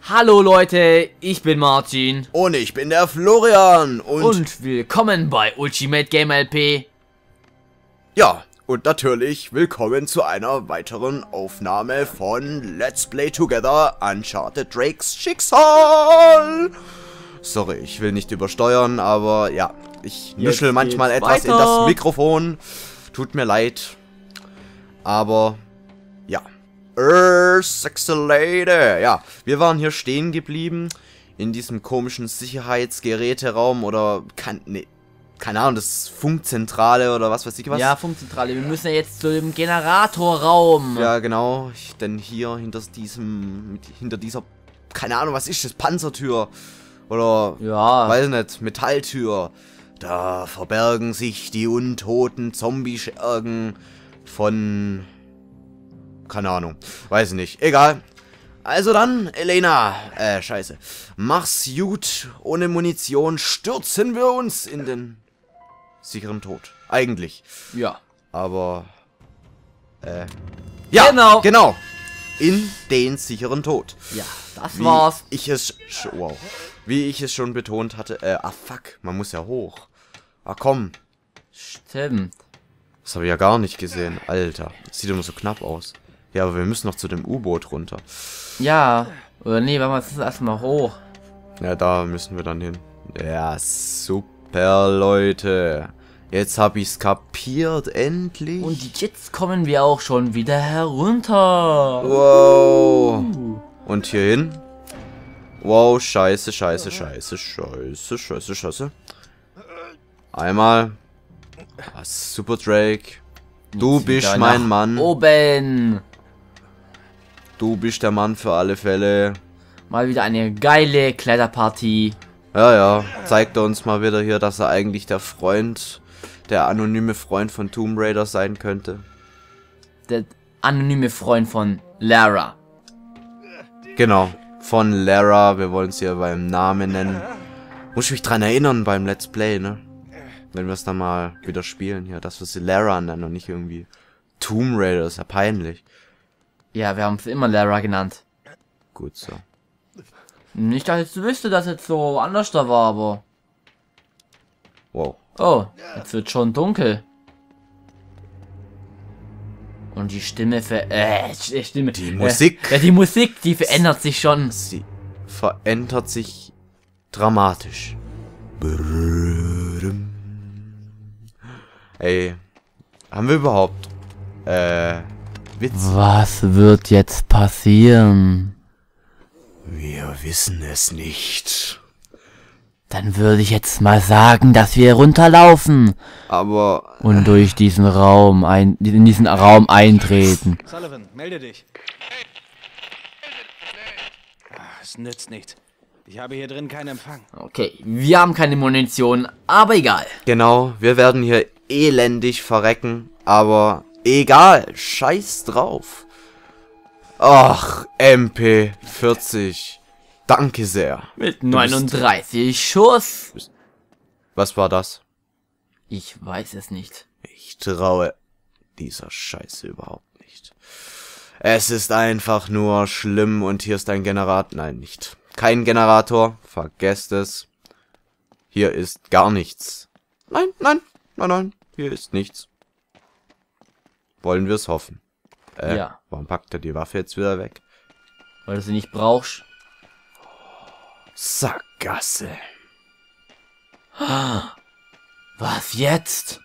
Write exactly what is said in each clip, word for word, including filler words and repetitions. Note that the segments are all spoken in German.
Hallo Leute, ich bin Martin. Und ich bin der Florian. Und, Und willkommen bei Ultimate Game L P. Ja, und natürlich willkommen zu einer weiteren Aufnahme von Let's Play Together Uncharted Drakes Schicksal. Sorry, ich will nicht übersteuern, aber ja, ich nuschel manchmal etwas weiter. in das Mikrofon. Tut mir leid. Aber, ja. Er, sexy Lady. Ja, wir waren hier stehen geblieben. In diesem komischen Sicherheitsgeräteraum oder, kann, nee, keine Ahnung, das Funkzentrale oder was weiß ich was. Ja, Funkzentrale. Wir müssen ja jetzt zu dem Generatorraum. Ja, genau. Ich, denn hier hinter diesem, mit, hinter dieser, keine Ahnung, was ist das? Panzertür. Oder, Ja. weiß nicht, Metalltür. Da verbergen sich die untoten Zombie-Schergen von, keine Ahnung, weiß nicht, egal. Also dann, Elena, äh, scheiße. Mach's gut, ohne Munition stürzen wir uns in den sicheren Tod. Eigentlich. Ja. Aber, äh, ja, Genau. genau. In den sicheren Tod. Ja, das Wie war's. ich es, sch- wow. Wie ich es schon betont hatte, äh, ah fuck, man muss ja hoch. Ah komm, Stimmt. das habe ich ja gar nicht gesehen, Alter. Das sieht immer so knapp aus. Ja, aber wir müssen noch zu dem U-Boot runter. Ja. Oder nee, warte mal, das ist erstmal hoch. Ja, da müssen wir dann hin. Ja, super, Leute. Jetzt habe ich's kapiert, endlich. Und jetzt kommen wir auch schon wieder herunter. Wow. Und hier hin? Wow, scheiße, scheiße, scheiße, scheiße, scheiße, scheiße. Einmal. Ah, super, Drake. Du Jetzt bist wieder mein nach Mann. Oben. Du bist der Mann für alle Fälle. Mal wieder eine geile Kletterparty. Ja, ja. Zeigt er uns mal wieder hier, dass er eigentlich der Freund, der anonyme Freund von Tomb Raider sein könnte. Der anonyme Freund von Lara. Genau. Von Lara. Wir wollen sie ja beim Namen nennen. Muss ich mich dran erinnern beim Let's Play, ne? Wenn wir es dann mal wieder spielen hier, dass wir sie Lara nennen und nicht irgendwie Tomb Raider. Ist ja peinlich. Ja, wir haben es immer Lara genannt. Gut so. Nicht, dass ich wüsste, dass jetzt so anders da war, aber... Wow. Oh, jetzt wird schon dunkel. Und die Stimme ver... Äh, die Stimme... Die Musik. Äh, ja, die Musik, die verändert sich schon. Sie verändert sich dramatisch. Ey, haben wir überhaupt äh Witz? Was wird jetzt passieren? Wir wissen es nicht. Dann würde ich jetzt mal sagen, dass wir runterlaufen Aber und durch diesen Raum ein... in diesen Raum eintreten. Sullivan, melde dich. Ah, es nützt nichts. Ich habe hier drin keinen Empfang. Okay, wir haben keine Munition, aber egal. genau, wir werden hier elendig verrecken, aber egal, scheiß drauf. Ach, M P vierzig. Danke sehr. Mit neununddreißig Schuss. Was war das? Ich weiß es nicht. Ich traue dieser Scheiße überhaupt nicht. Es ist einfach nur schlimm und hier ist ein Generator. Nein, nicht. Kein Generator. Vergesst es. Hier ist gar nichts. Nein, nein, nein, nein. Hier ist nichts. Wollen wir es hoffen. Äh, Ja. Warum packt er die Waffe jetzt wieder weg? Weil du sie nicht brauchst. Sackgasse. Was jetzt?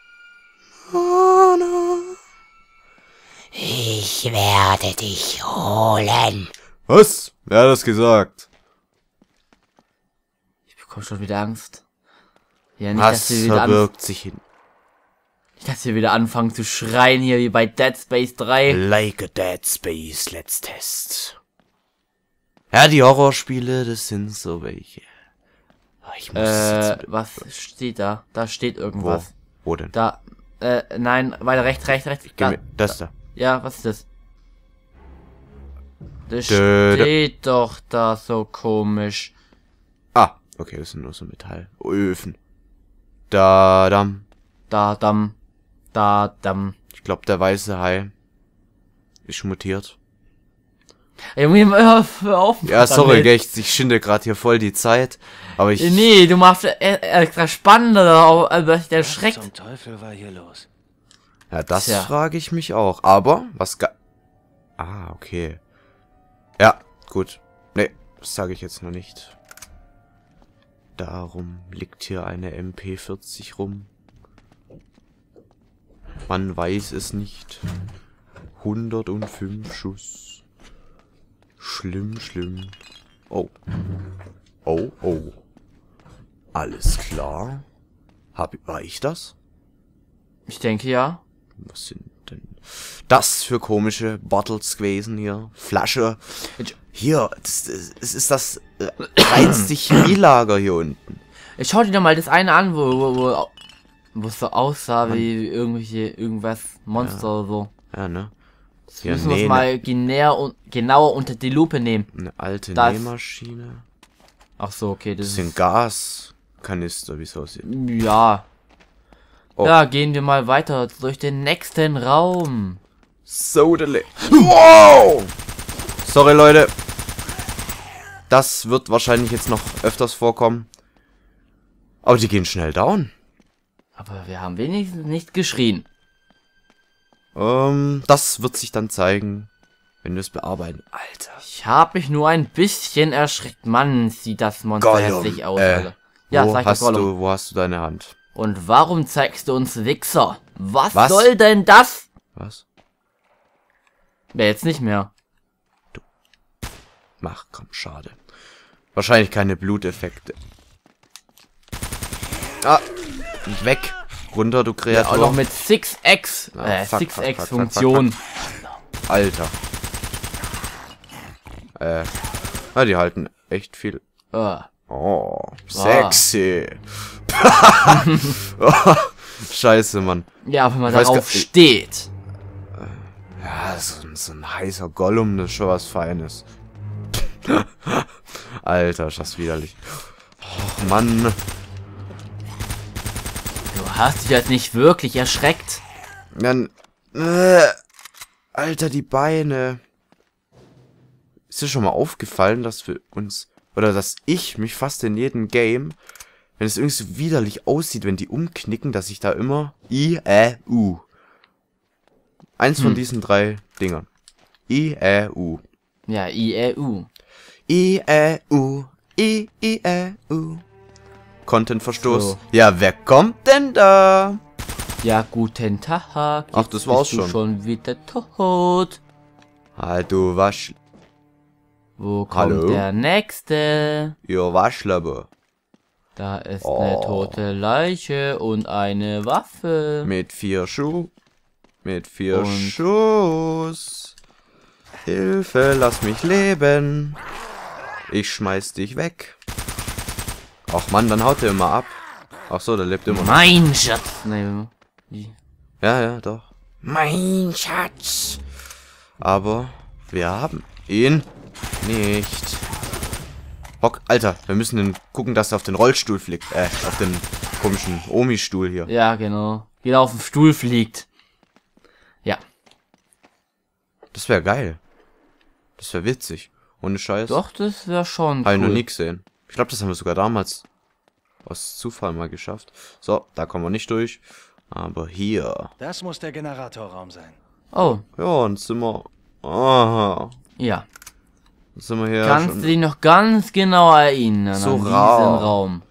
Ich werde dich holen. Was? Wer hat das gesagt? Ich bekomme schon wieder Angst. Ja, nicht, dass Was wir wieder, an verbirgt sich hin? nicht, dass wir wieder anfangen zu schreien hier wie bei Dead Space drei. Like a Dead Space, let's test. Ja, die Horrorspiele, das sind so welche. Oh, ich muss Äh, jetzt- was steht da? Da steht Wo? irgendwas. Wo denn? Da, äh, nein, weiter rechts, rechts, rechts. Gib Da, mir- das da. ja, was ist das? Das Dö, dö. steht doch da so komisch. Ah, okay, das sind nur so Metallöfen. Da, dam. Da, dam, da, dam. Ich glaube, der weiße Hai ist mutiert. Junge, hör, hör auf. Ja, sorry, damit. gell, ich, ich schinde gerade hier voll die Zeit. Aber ich... Nee, du machst e- extra spannender, also der Was schreckt. zum Teufel war hier los? Ja, das Tja. frage ich mich auch. Aber, was ga... Ah, okay. Ja, gut. Nee, das sage ich jetzt noch nicht. Darum liegt hier eine M P vierzig rum. Man weiß es nicht. hundertfünf Schuss. Schlimm, schlimm. Oh. Oh, oh. Alles klar. Hab, war ich das? Ich denke ja. Was sind denn das für komische Bottles gewesen hier? Flasche. Hier, das, das, das ist das äh, reinste Chemielager hier unten. Ich schau dir doch mal das eine an, wo, wo, wo, wo es so aussah wie irgendwelche, irgendwas, Monster Ja. oder so. Ja, ne? Das Ja, müssen wir nee, uns mal genäher, genauer unter die Lupe nehmen. Eine alte Das- Nähmaschine. Ach so, okay, das Das ist... sind Gaskanister, wie es aussieht. Ja. Oh. Ja, gehen wir mal weiter durch den nächsten Raum. Sodele. Wow! Sorry, Leute. Das wird wahrscheinlich jetzt noch öfters vorkommen. Aber die gehen schnell down. Aber wir haben wenigstens nicht geschrien. Ähm, das wird sich dann zeigen, wenn wir es bearbeiten. Alter. Ich habe mich nur ein bisschen erschreckt. Mann, sieht das Monster Gollum, hässlich aus, äh, Alter. Ja, wo sag doch hast Gollum. du, wo hast du deine Hand? Und warum zeigst du uns Wichser? Was, Was? soll denn das? Was? Ja, jetzt nicht mehr. Mach, komm, schade. Wahrscheinlich keine Bluteffekte. Ah, weg. Runter, du Ja, Kreatur. auch noch mit six X, Ah, äh, fuck, six fuck, fuck, X fuck, Funktion. Alter. Äh. Ah, die halten echt viel. Ah. Oh, sexy. Oh, scheiße, Mann. Ja, wenn man Ich weiß darauf gar- steht. Ja, so, so ein heißer Gollum, das ist schon was Feines. Alter, ist das widerlich. Och, Mann. Du hast dich jetzt nicht wirklich erschreckt. Dann. Äh, Alter, die Beine. Ist dir schon mal aufgefallen, dass wir uns. Oder dass ich mich fast in jedem Game, wenn es irgendwie so widerlich aussieht, wenn die umknicken, dass ich da immer I, Ä, U. Eins von Hm. diesen drei Dingern. I, Ä, U. Ja, I E U. I, Ä, U. I, I, Ä, U. Content-Verstoß. So. Ja, wer kommt denn da? Ja, guten Tag. Ach, Jetzt das war's bist du schon. schon wieder tot. Ah, du Wasch... Wo kommt Hallo? der nächste? Ihr Waschlappe. Da ist Oh. eine tote Leiche und eine Waffe. Mit vier Schuh. Mit vier Und- Schuss. Hilfe, lass mich leben. Ich schmeiß dich weg. Ach Mann, dann haut der immer ab. Ach so, der lebt immer noch. Mein Schatz. Nee, wie? Ja, ja, doch. Mein Schatz. Aber wir haben ihn nicht. Hock, Alter, wir müssen den gucken, dass er auf den Rollstuhl fliegt. Äh, auf den komischen Omi-Stuhl hier. Ja, genau. Wieder auf dem Stuhl fliegt. Ja. Das wäre geil. Das wäre witzig. Ohne Scheiß. Doch, das wäre schon Habe ich noch cool. nie gesehen. Ich glaube, das haben wir sogar damals aus Zufall mal geschafft. So, da kommen wir nicht durch. Aber hier. Das muss der Generatorraum sein. Oh, Ja, und sind wir. Aha. ja. Jetzt sind wir hier Kannst schon. du dich noch ganz genau erinnern So an diesen rar. Raum?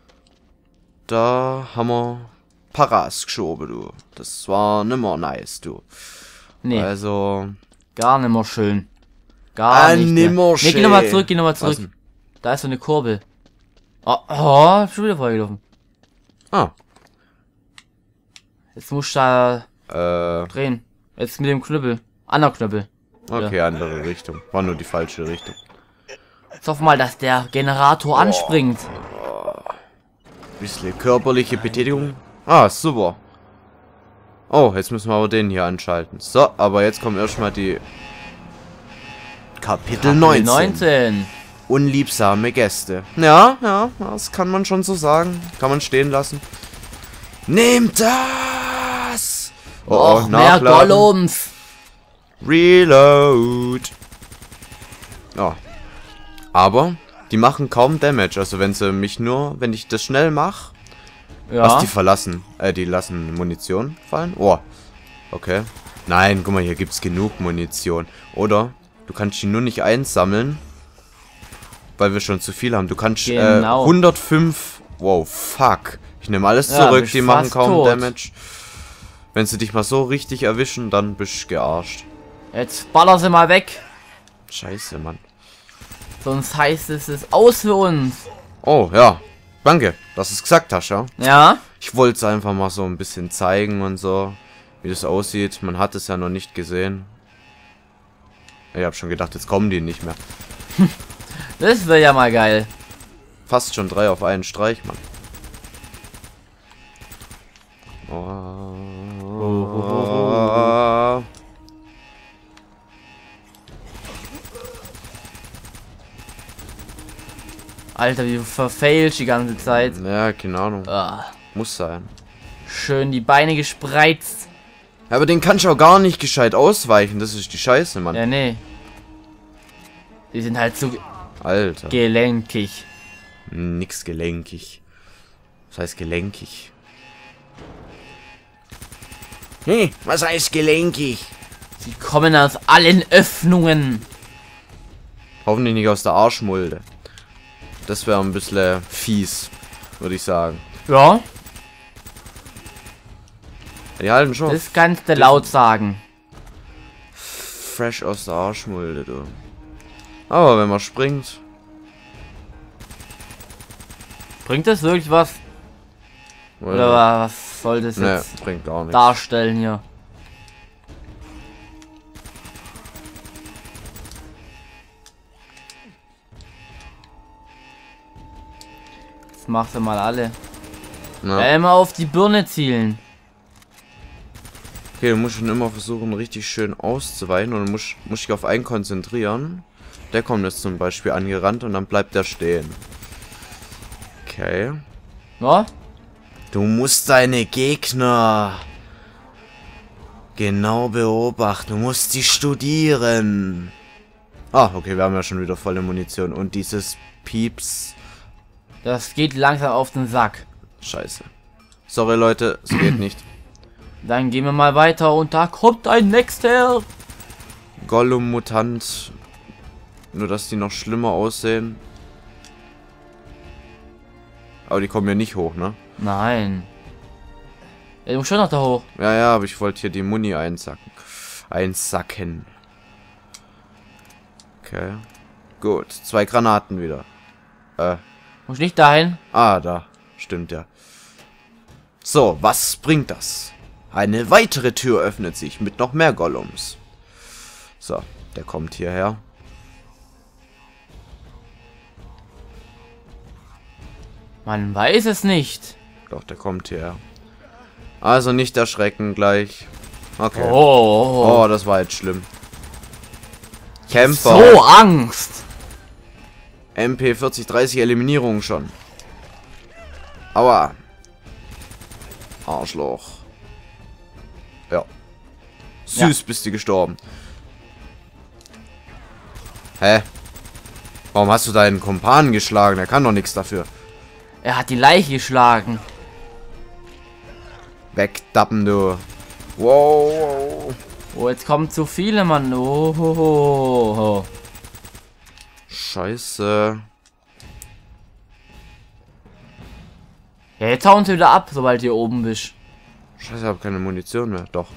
Da haben wir Paras geschoben, du. Das war nimmer nice, du. Nee, Also. gar nicht mehr schön. Gar Ah, nicht mehr. nimmer Nee, geh nochmal schön. zurück, geh nochmal Was zurück. denn? Da ist so eine Kurbel. Oh, oh, schon wieder vollgelaufen. Ah. Jetzt musst du da Äh. drehen. Jetzt mit dem Knüppel. Anderer Knüppel. Okay, andere Richtung. War nur die falsche Richtung. Jetzt hoffen wir mal, dass der Generator anspringt. Bisschen körperliche Betätigung. Ah, super. Oh, jetzt müssen wir aber den hier anschalten. So, aber jetzt kommen erstmal die Kapitel neunzehn. neunzehn. Unliebsame Gäste. Ja, ja, das kann man schon so sagen. Kann man stehen lassen. Nehmt das! Oh, Och, oh, mehr nachladen. Gollums. Reload. Ja. Aber die machen kaum Damage. Also wenn sie mich nur, wenn ich das schnell mache, Ja. was die verlassen. Äh, die lassen Munition fallen. Oh. Okay. Nein, guck mal, hier gibt's genug Munition. Oder du kannst die nur nicht einsammeln, weil wir schon zu viel haben. Du kannst Genau. äh, hundertfünf. Wow, fuck. Ich nehme alles Ja, zurück. bist Die machen fast kaum tot. Damage. Wenn sie dich mal so richtig erwischen, dann bist du gearscht. Jetzt baller sie mal weg. Scheiße, Mann. Sonst heißt es, es ist aus für uns. Oh, ja. Danke, dass du es gesagt hast, ja. Ja? Ich wollte es einfach mal so ein bisschen zeigen und so, wie das aussieht. Man hat es ja noch nicht gesehen. Ich habe schon gedacht, jetzt kommen die nicht mehr. Das wäre ja mal geil. Fast schon drei auf einen Streich, Mann. Oh. Alter, wie du verfailst die ganze Zeit. Ja, keine Ahnung. Ah, Muss sein. schön die Beine gespreizt. Ja, aber den kannst du auch gar nicht gescheit ausweichen. Das ist die Scheiße, Mann. Ja, nee. Die sind halt so Alter. gelenkig. Nix gelenkig. Was heißt gelenkig? Hm, was heißt gelenkig? Sie kommen aus allen Öffnungen. Hoffentlich nicht aus der Arschmulde. Das wäre ein bisschen fies, würde ich sagen. Ja, Die halten schon das kannst du laut sagen. fresh aus der Arschmulde, du. Aber wenn man springt... Bringt das wirklich was? Oder was soll das Ne, jetzt bringt gar nichts. darstellen hier? Jetzt macht er mal alle. Na. Ja, immer auf die Birne zielen. Okay, du musst schon immer versuchen, richtig schön auszuweichen und du musst, musst dich auf einen konzentrieren. Der kommt jetzt zum Beispiel angerannt und dann bleibt der stehen. Okay. Ja? Du musst deine Gegner genau beobachten. Du musst sie studieren. Ah, okay, wir haben ja schon wieder volle Munition. Und dieses Pieps. Das geht langsam auf den Sack. Scheiße. Sorry, Leute, es geht nicht. Dann gehen wir mal weiter und da kommt ein nächster. Gollum-Mutant. Nur, dass die noch schlimmer aussehen. Aber die kommen ja nicht hoch, ne? Nein. Ja, du musst schon noch da hoch. Ja, ja, aber ich wollte hier die Muni einsacken. Einsacken. Okay. Gut. Zwei Granaten wieder. Äh. Muss nicht dahin. Ah, da. Stimmt ja. So, was bringt das? Eine weitere Tür öffnet sich mit noch mehr Gollums. So, der kommt hierher. Man weiß es nicht. Doch, der kommt hierher. Also nicht erschrecken gleich. Okay. Oh. Oh, das war jetzt schlimm. Camper. So Angst. M P vierzig dreißig Eliminierung schon. Aua. Arschloch. Ja. Süß, Ja. bist du gestorben. Hä? Warum hast du deinen Kumpan geschlagen? Er kann doch nichts dafür. Er hat die Leiche geschlagen. Wegdappen, du. Wow, wow. Oh, jetzt kommen zu viele, Mann. Oh, ho, ho, ho. Scheiße. Ja, jetzt hauen sie wieder ab, sobald ihr oben bist. Scheiße, ich habe keine Munition mehr. Doch.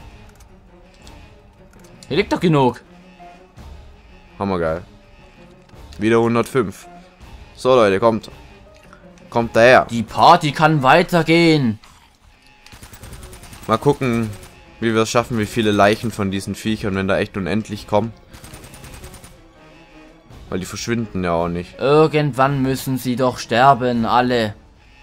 Hier liegt doch genug. Hammergeil. Wieder hundertfünf. So, Leute, kommt. Kommt daher. Die Party kann weitergehen. Mal gucken, wie wir es schaffen, wie viele Leichen von diesen Viechern, wenn da echt unendlich kommen. Weil die verschwinden ja auch nicht. Irgendwann müssen sie doch sterben, alle.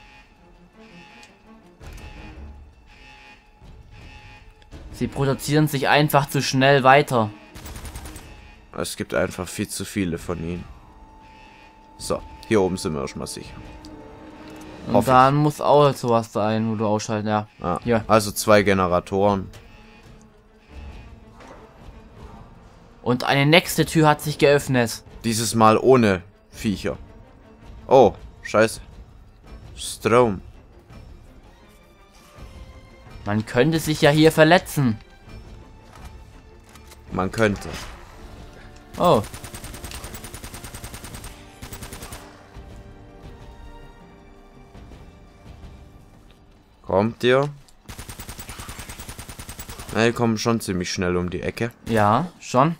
Sie produzieren sich einfach zu schnell weiter. Es gibt einfach viel zu viele von ihnen. So, hier oben sind wir schon mal sicher. Und Hoffe dann muss auch sowas sein, wo du ausschalten, ja. Ah, Hier. also zwei Generatoren. Und eine nächste Tür hat sich geöffnet. Dieses Mal ohne Viecher. Oh, scheiße. Strom. Man könnte sich ja hier verletzen. Man könnte. Oh. Kommt ihr? Na, die kommen schon ziemlich schnell um die Ecke. Ja, schon.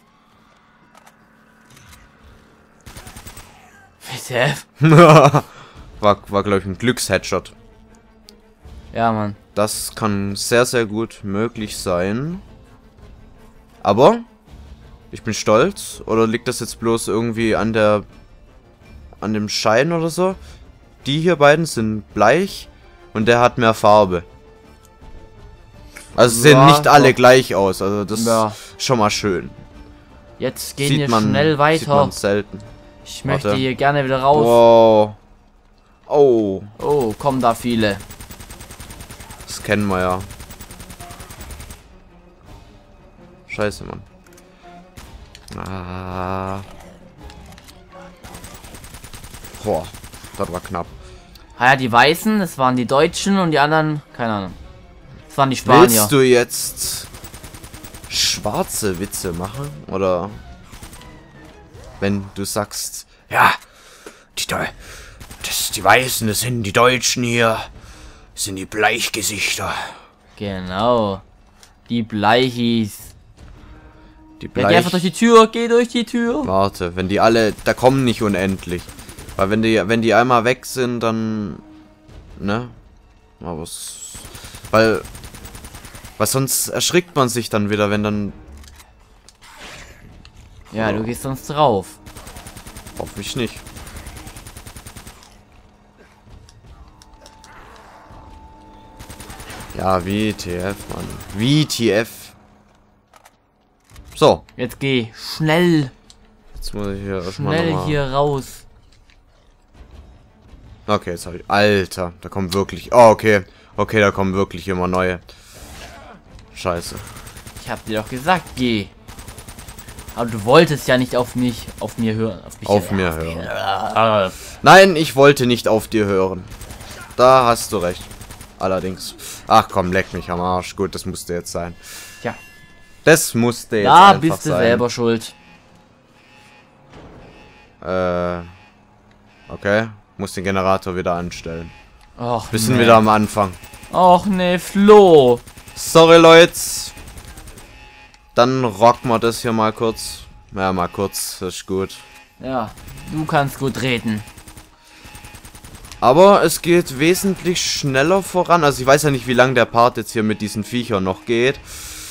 war, war glaube ich, ein Glücks-Headshot. Ja, Mann. Das kann sehr, sehr gut möglich sein. Aber ich bin stolz. Oder liegt das jetzt bloß irgendwie an der... an dem Schein oder so? Die hier beiden sind bleich und der hat mehr Farbe. Also sehen Ja, nicht alle doch. gleich aus. Also das Ja. ist schon mal schön. Jetzt gehen Sieht wir man, schnell Sieht weiter. man selten. Ich möchte Warte. hier gerne wieder raus. Wow. Oh. Oh, kommen da viele. Das kennen wir ja. Scheiße, Mann. Ah. Boah, das war knapp. Ah ja, die Weißen, das waren die Deutschen und die anderen, keine Ahnung. Das waren die Spanier. Willst du jetzt schwarze Witze machen? Oder wenn du sagst, Ja, die, Deu das, die Weißen, das sind die Deutschen hier. Das sind die Bleichgesichter. Genau. Die Bleichis. die Ja, geh Bleich... einfach durch die Tür, geh durch die Tür. Warte, wenn die alle... Da kommen nicht unendlich. Weil wenn die, wenn die einmal weg sind, dann... Ne? Aber es... Weil... Weil sonst erschrickt man sich dann wieder, wenn dann... Ja, du gehst sonst drauf. Hoffe ich nicht. Ja, W T F, Mann. W T F. So, Jetzt geh schnell, jetzt muss ich hier erstmal schnell nochmal... hier raus. Okay, jetzt habe ich... Alter, da kommen wirklich... Oh, okay. Okay, da kommen wirklich immer neue. Scheiße. Ich hab dir doch gesagt, geh. Aber du wolltest ja nicht auf mich, auf mir hören. Auf, mich Auf hören. mir hören. Ah, Nein, ich wollte nicht auf dir hören. Da hast du recht. Allerdings. Ach komm, leck mich am Arsch. Gut, das musste jetzt sein. Tja, Das musste jetzt da einfach bist du sein. selber schuld. Äh... Okay. Muss den Generator wieder anstellen. Och, Wir sind nee. wieder am Anfang. Och ne, Flo. Sorry, Leute. Dann rocken wir das hier mal kurz. Ja, mal kurz. Das ist gut. Ja, du kannst gut reden. Aber es geht wesentlich schneller voran. Also ich weiß ja nicht, wie lange der Part jetzt hier mit diesen Viechern noch geht.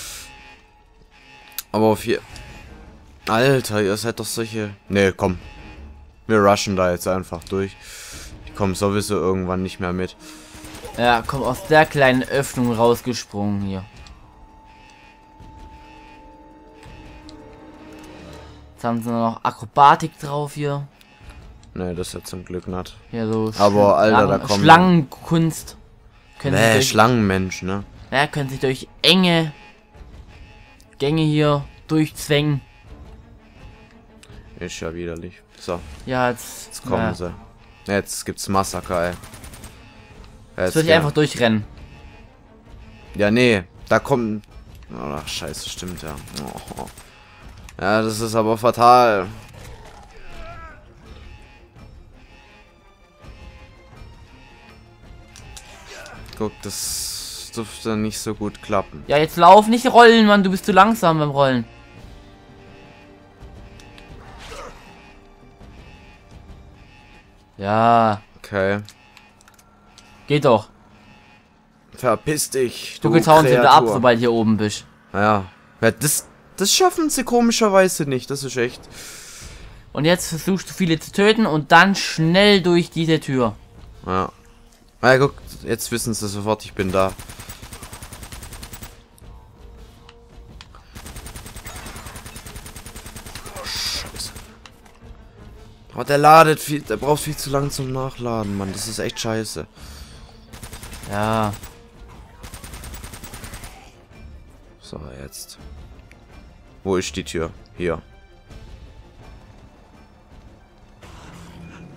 Aber auf hier... Alter, ihr seid doch solche... Ne, komm. Wir rushen da jetzt einfach durch. Die kommen sowieso irgendwann nicht mehr mit. Ja, komm aus der kleinen Öffnung rausgesprungen hier. Jetzt haben sie noch Akrobatik drauf hier. Ne, das ist ja zum Glück nicht. Hier so Aber, Alter, Schlangen- da kommen- Schlangenkunst. Können sich Ne, durch, Schlangenmensch, ne? ja, können sich durch enge Gänge hier durchzwängen. Ist ja widerlich. So, Ja, jetzt, jetzt kommen ja. sie. Jetzt gibt's Massaker, ey. Jetzt Jetzt würde ich gehen- einfach durchrennen. Ja, nee, da kommt... Ach, scheiße, stimmt ja. Oh. Ja, das ist aber fatal. Guck, das dürfte nicht so gut klappen. Ja, jetzt lauf, nicht rollen, Mann, du bist zu langsam beim Rollen. Ja, Okay. geht doch. Verpiss dich, Du du geht's hauen sie wieder ab, Kreatur. sobald hier oben bist. Ja. Ja, das, das schaffen sie komischerweise nicht. Das ist echt... Und jetzt versuchst du viele zu töten und dann schnell durch diese Tür. Ja. Ja, guck, jetzt wissen sie sofort, ich bin da. Scheiße. Oh, der ladet viel, der braucht viel zu lang zum Nachladen, Mann. Das ist echt scheiße. Ja, So, jetzt. Wo ist die Tür? Hier.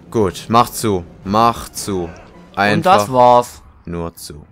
Gut, mach zu. Mach zu. Einfach Und das war's. nur zu.